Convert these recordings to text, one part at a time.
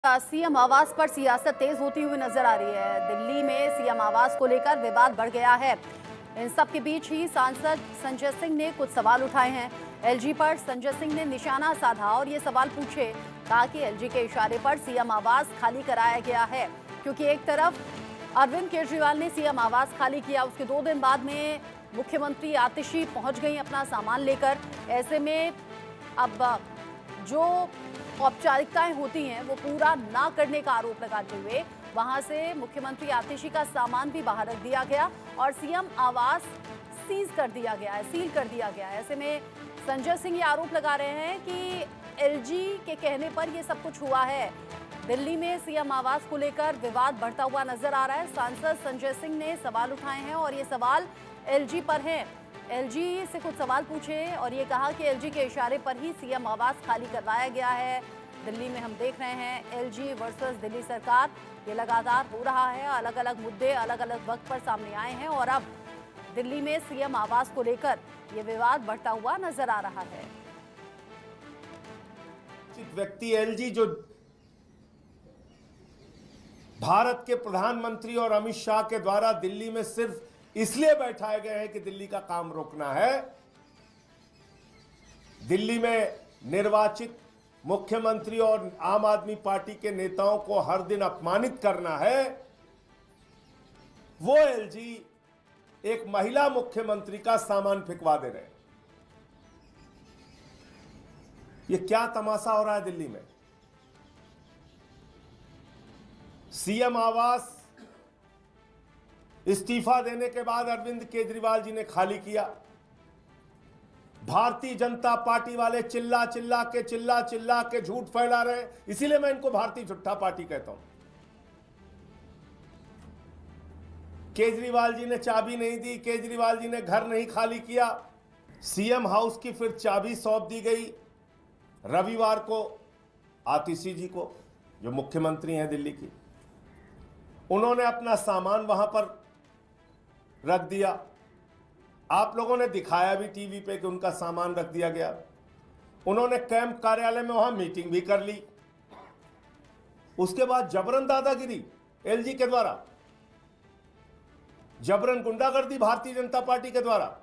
CM आवास पर सियासत तेज होती हुई नजर आ रही है। दिल्ली में सीएम आवास को लेकर विवाद बढ़ गया है। इन सब के बीच ही सांसद संजय सिंह ने कुछ सवाल उठाए हैं। एलजी पर संजय सिंह ने निशाना साधा और ये सवाल पूछे, कहा कि एलजी के इशारे पर सीएम आवास खाली कराया गया है, क्योंकि एक तरफ अरविंद केजरीवाल ने सीएम आवास खाली किया, उसके 2 दिन बाद में मुख्यमंत्री आतिशी पहुंच गई अपना सामान लेकर। ऐसे में अब जो औपचारिकताएं होती हैं वो पूरा ना करने का आरोप लगाते हुए वहां से मुख्यमंत्री आतिशी का सामान भी बाहर रख दिया गया और सीएम आवास सील कर दिया गया। ऐसे में संजय सिंह ये आरोप लगा रहे हैं कि एलजी के कहने पर ये सब कुछ हुआ है। दिल्ली में सीएम आवास को लेकर विवाद बढ़ता हुआ नजर आ रहा है। सांसद संजय सिंह ने सवाल उठाए हैं और ये सवाल एलजी पर हैं। एलजी से कुछ सवाल पूछे और ये कहा कि एलजी के इशारे पर ही सीएम आवास खाली करवाया गया है। दिल्ली में हम देख रहे हैं एलजी वर्सेस दिल्ली सरकार, ये लगातार हो रहा है। अलग अलग मुद्दे अलग अलग वक्त पर सामने आए हैं और अब दिल्ली में सीएम आवास को लेकर ये विवाद बढ़ता हुआ नजर आ रहा है। व्यक्ति एलजी जो भारत के प्रधानमंत्री और अमित शाह के द्वारा दिल्ली में सिर्फ इसलिए बैठाए गए हैं कि दिल्ली का काम रोकना है, दिल्ली में निर्वाचित मुख्यमंत्री और आम आदमी पार्टी के नेताओं को हर दिन अपमानित करना है, वो एलजी एक महिला मुख्यमंत्री का सामान फेंकवा दे रहे हैं। ये क्या तमाशा हो रहा है दिल्ली में? सीएम आवास इस्तीफा देने के बाद अरविंद केजरीवाल जी ने खाली किया। भारतीय जनता पार्टी वाले चिल्ला चिल्ला के झूठ फैला रहे हैं, इसीलिए मैं इनको भारतीय झूठा पार्टी कहता हूं। केजरीवाल जी ने चाबी नहीं दी, केजरीवाल जी ने घर नहीं खाली किया। सीएम हाउस की फिर चाबी सौंप दी गई रविवार को आतिशी जी को, जो मुख्यमंत्री हैं दिल्ली की। उन्होंने अपना सामान वहां पर रख दिया। आप लोगों ने दिखाया भी टीवी पे कि उनका सामान रख दिया गया। उन्होंने कैंप कार्यालय में वहां मीटिंग भी कर ली। उसके बाद जबरन दादागिरी एलजी के द्वारा, जबरन गुंडागर्दी भारतीय जनता पार्टी के द्वारा,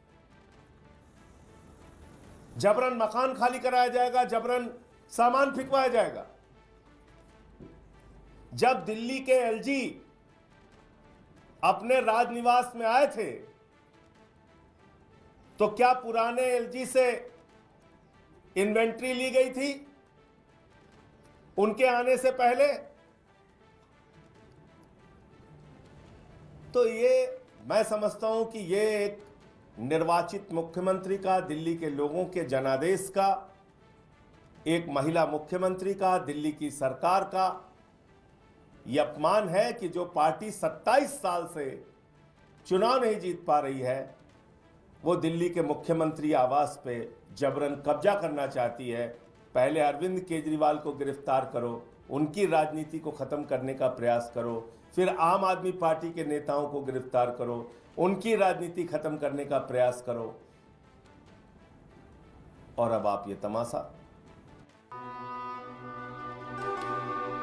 जबरन मकान खाली कराया जाएगा, जबरन सामान फेंकवाया जाएगा। जब दिल्ली के एलजी अपने राजनिवास में आए थे तो क्या पुराने एलजी से इन्वेंट्री ली गई थी उनके आने से पहले? तो ये मैं समझता हूं कि ये एक निर्वाचित मुख्यमंत्री का, दिल्ली के लोगों के जनादेश का, एक महिला मुख्यमंत्री का, दिल्ली की सरकार का यह अपमान है कि जो पार्टी 27 साल से चुनाव नहीं जीत पा रही है, वो दिल्ली के मुख्यमंत्री आवास पे जबरन कब्जा करना चाहती है। पहले अरविंद केजरीवाल को गिरफ्तार करो, उनकी राजनीति को खत्म करने का प्रयास करो, फिर आम आदमी पार्टी के नेताओं को गिरफ्तार करो, उनकी राजनीति खत्म करने का प्रयास करो, और अब आप ये तमाशा